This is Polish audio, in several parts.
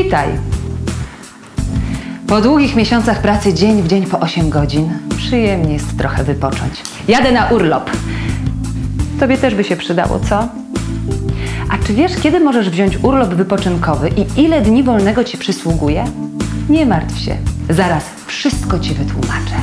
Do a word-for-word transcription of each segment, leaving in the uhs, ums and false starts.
Witaj! Po długich miesiącach pracy dzień w dzień po osiem godzin przyjemnie jest trochę wypocząć. Jadę na urlop. Tobie też by się przydało, co? A czy wiesz, kiedy możesz wziąć urlop wypoczynkowy i ile dni wolnego ci przysługuje? Nie martw się, zaraz wszystko ci wytłumaczę.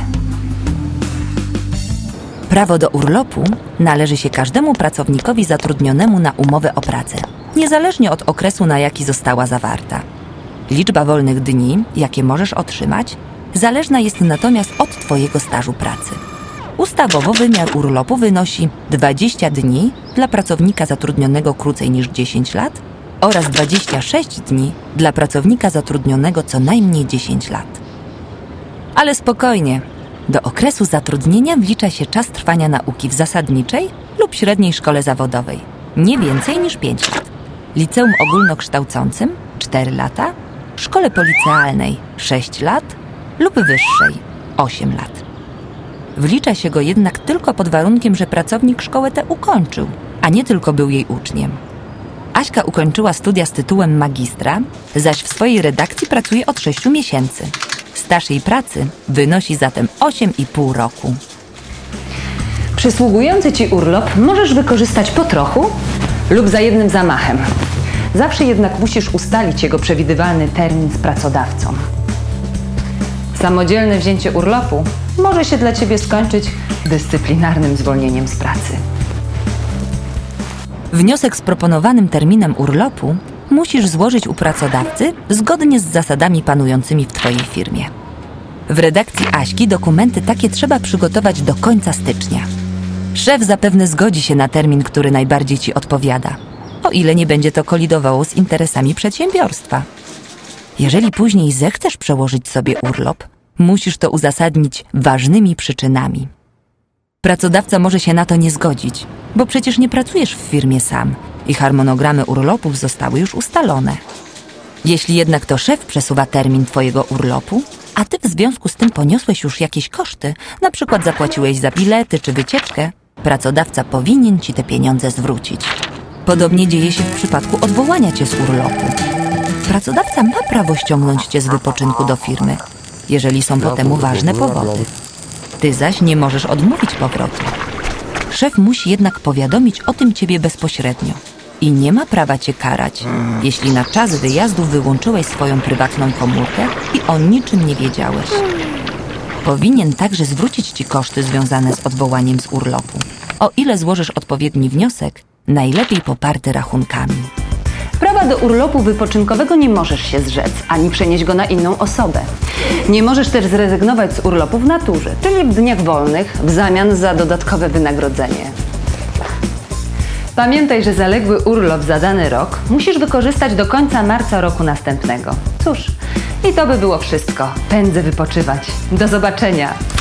Prawo do urlopu należy się każdemu pracownikowi zatrudnionemu na umowę o pracę, niezależnie od okresu, na jaki została zawarta. Liczba wolnych dni, jakie możesz otrzymać, zależna jest natomiast od Twojego stażu pracy. Ustawowo wymiar urlopu wynosi dwadzieścia dni dla pracownika zatrudnionego krócej niż dziesięć lat oraz dwadzieścia sześć dni dla pracownika zatrudnionego co najmniej dziesięć lat. Ale spokojnie, do okresu zatrudnienia wlicza się czas trwania nauki w zasadniczej lub średniej szkole zawodowej, nie więcej niż pięć lat, liceum ogólnokształcącym cztery lata, szkole policealnej sześć lat lub wyższej osiem lat. Wlicza się go jednak tylko pod warunkiem, że pracownik szkołę tę ukończył, a nie tylko był jej uczniem. Aśka ukończyła studia z tytułem magistra, zaś w swojej redakcji pracuje od sześciu miesięcy. Staż jej pracy wynosi zatem osiem i pół roku. Przysługujący ci urlop możesz wykorzystać po trochu lub za jednym zamachem. Zawsze jednak musisz ustalić jego przewidywalny termin z pracodawcą. Samodzielne wzięcie urlopu może się dla ciebie skończyć dyscyplinarnym zwolnieniem z pracy. Wniosek z proponowanym terminem urlopu musisz złożyć u pracodawcy zgodnie z zasadami panującymi w Twojej firmie. W redakcji Aśki dokumenty takie trzeba przygotować do końca stycznia. Szef zapewne zgodzi się na termin, który najbardziej Ci odpowiada, o ile nie będzie to kolidowało z interesami przedsiębiorstwa. Jeżeli później zechcesz przełożyć sobie urlop, musisz to uzasadnić ważnymi przyczynami. Pracodawca może się na to nie zgodzić, bo przecież nie pracujesz w firmie sam i harmonogramy urlopów zostały już ustalone. Jeśli jednak to szef przesuwa termin Twojego urlopu, a Ty w związku z tym poniosłeś już jakieś koszty, na przykład zapłaciłeś za bilety czy wycieczkę, pracodawca powinien Ci te pieniądze zwrócić. Podobnie dzieje się w przypadku odwołania Cię z urlopu. Pracodawca ma prawo ściągnąć Cię z wypoczynku do firmy, jeżeli są po temu ważne powody. Ty zaś nie możesz odmówić powrotu. Szef musi jednak powiadomić o tym Ciebie bezpośrednio i nie ma prawa Cię karać, jeśli na czas wyjazdu wyłączyłeś swoją prywatną komórkę i o niczym nie wiedziałeś. Powinien także zwrócić Ci koszty związane z odwołaniem z urlopu, o ile złożysz odpowiedni wniosek, najlepiej poparty rachunkami. Prawa do urlopu wypoczynkowego nie możesz się zrzec, ani przenieść go na inną osobę. Nie możesz też zrezygnować z urlopu w naturze, czyli w dniach wolnych, w zamian za dodatkowe wynagrodzenie. Pamiętaj, że zaległy urlop za dany rok musisz wykorzystać do końca marca roku następnego. Cóż, i to by było wszystko. Pędzę wypoczywać. Do zobaczenia!